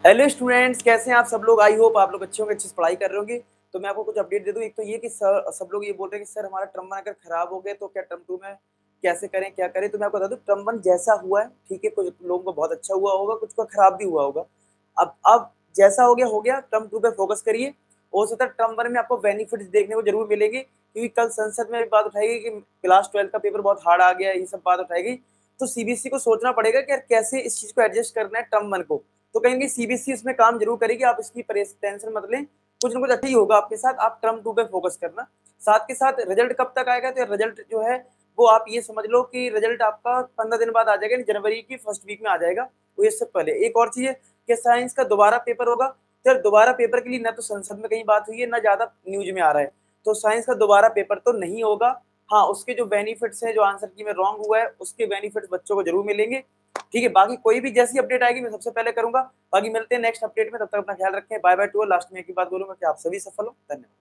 Hello students, कैसे हैं आप सब लोग। आई होप आप लोग अच्छे होंगे, अच्छे से पढ़ाई कर रहे होंगे। तो मैं आपको कुछ अपडेट दे दूं। एक तो ये कि सर सब लोग ये बोल रहे हैं कि सर हमारा टर्म 1 अगर खराब हो गया तो क्या टर्म 2 में कैसे करें, क्या करें। तो मैं आपको बता दूं, टर्म 1 जैसा हुआ है ठीक है, कुछ लोगों को बहुत अच्छा हुआ होगा, कुछ का खराब भी हुआ होगा। अब जैसा हो गया टर्म 2 पे फोकस करिए। हो सकता है टर्म 1 में आपको बेनिफिट्स देखने को जरूर मिलेंगे, क्योंकि कल संसद में बात उठाई कि क्लास 12 का पेपर बहुत हार्ड आ गया, ये सब बात उठाई गई। तो सीबीएसई को सोचना पड़ेगा कि यार कैसे इस चीज को एडजस्ट करना है टर्म 1 को। तो कहीं ना सीबीएसई इसमें काम जरूर करेगी, आप इसकी टेंशन मत लें। कुछ ना कुछ अच्छा ही होगा आपके साथ, आप टर्म 2 पे फोकस करना। साथ के साथ रिजल्ट कब तक आएगा, तो रिजल्ट जो है वो आप ये समझ लो कि रिजल्ट आपका 15 दिन बाद आ जाएगा, जनवरी की फर्स्ट वीक में आ जाएगा। तो इससे पहले एक और चीज है कि साइंस का दोबारा पेपर होगा। तो दोबारा पेपर के लिए ना तो संसद में कहीं बात हुई है, ना ज्यादा न्यूज में आ रहा है। तो साइंस का दोबारा पेपर तो नहीं होगा। हाँ, उसके जो बेनिफिट्स है, जो आंसर की में रॉन्ग हुआ है उसके बेनिफिट्स बच्चों को जरूर मिलेंगे। ठीक है, बाकी कोई भी जैसी अपडेट आएगी मैं सबसे पहले करूंगा। बाकी मिलते हैं नेक्स्ट अपडेट में, तब तक अपना ख्याल रखें। Bye by two. लास्ट में एक ही बात बोलूंगा कि आप सभी सफल हो। धन्यवाद।